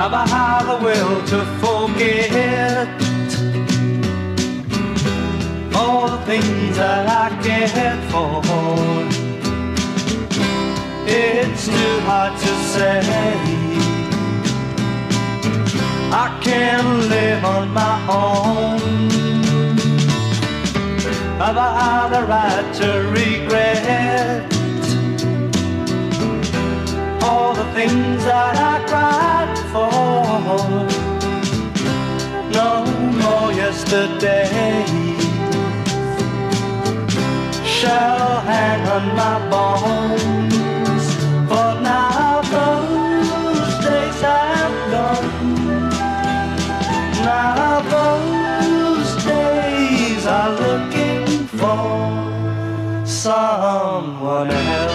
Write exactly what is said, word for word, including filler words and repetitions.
Have I had the will to forget all the things that I cared for? It's too hard to say. I can't live on my own. Have I had the right to regret all the things that I cried for? No more yesterdays shall hang on my bones, for now those days have gone. Now those days are looking for someone else.